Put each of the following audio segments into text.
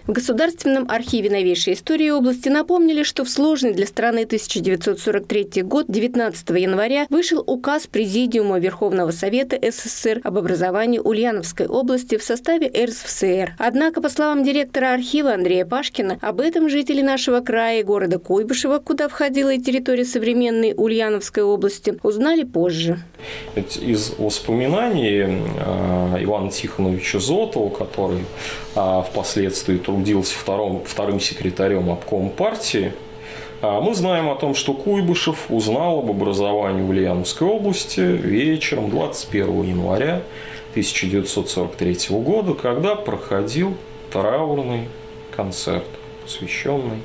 В Государственном архиве новейшей истории области напомнили, что в сложный для страны 1943 год, 19 января, вышел указ Президиума Верховного Совета СССР об образовании Ульяновской области в составе РСФСР. Однако, по словам директора архива Андрея Пашкина, об этом жители нашего края и города Куйбышева, куда входила и территория современной Ульяновской области, узнали позже. Из воспоминаний Ивана Тихоновича Зотова, который впоследствии трудился вторым секретарем обкома партии, мы знаем о том, что Куйбышев узнал об образовании Ульяновской области вечером 21 января 1943 года, когда проходил траурный концерт, посвященный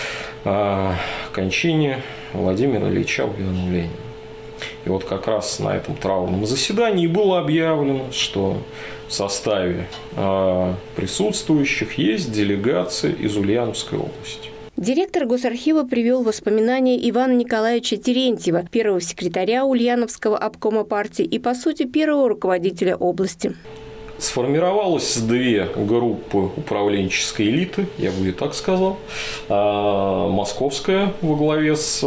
кончине Владимира Ильича Ульянова-Ленина. И вот как раз на этом траурном заседании было объявлено, что в составе присутствующих есть делегация из Ульяновской области. Директор Госархива привел воспоминания Ивана Николаевича Терентьева, первого секретаря Ульяновского обкома партии и, по сути, первого руководителя области. Сформировалось две группы управленческой элиты, я бы и так сказал. Московская во главе с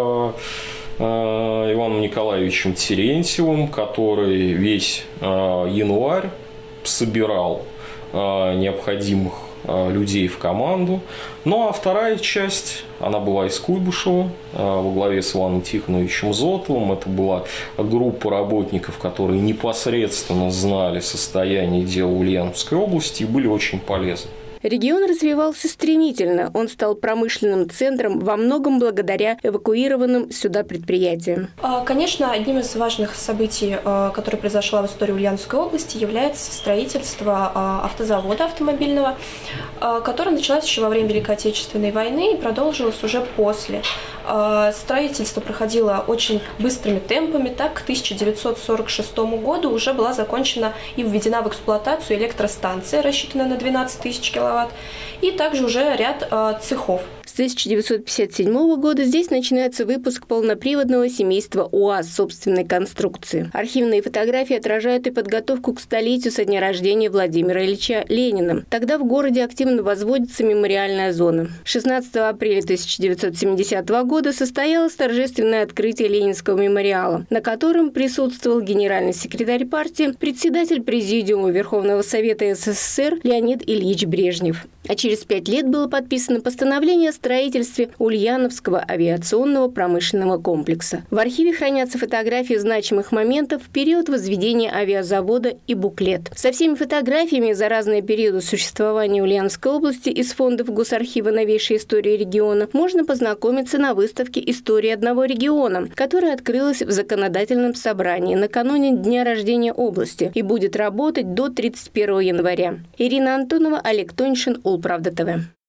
Иваном Николаевичем Терентьевым, который весь январь собирал необходимых людей в команду. Ну а вторая часть, она была из Куйбышева, во главе с Иваном Тихоновичем Зотовым. Это была группа работников, которые непосредственно знали состояние дел Ульяновской области и были очень полезны. Регион развивался стремительно. Он стал промышленным центром во многом благодаря эвакуированным сюда предприятиям. Конечно, одним из важных событий, которое произошло в истории Ульяновской области, является строительство автозавода автомобильного, которое началось еще во время Великой Отечественной войны и продолжилось уже после. Строительство проходило очень быстрыми темпами. Так, к 1946 году уже была закончена и введена в эксплуатацию электростанция, рассчитанная на 12 тысяч киловатт, и также уже ряд цехов. С 1957 года здесь начинается выпуск полноприводного семейства УАЗ собственной конструкции. Архивные фотографии отражают и подготовку к столетию со дня рождения Владимира Ильича Ленина. Тогда в городе активно возводится мемориальная зона. 16 апреля 1970 года состоялось торжественное открытие Ленинского мемориала, на котором присутствовал генеральный секретарь партии, председатель Президиума Верховного Совета СССР Леонид Ильич Брежнев. А через 5 лет было подписано постановление о строительстве Ульяновского авиационного промышленного комплекса. В архиве хранятся фотографии значимых моментов в период возведения авиазавода и буклет. Со всеми фотографиями за разные периоды существования Ульяновской области из фондов Госархива новейшей истории региона можно познакомиться на выставке «История одного региона», которая открылась в законодательном собрании накануне дня рождения области и будет работать до 31 января. Ирина Антонова, Олег Тоньшин, Улправда ТВ.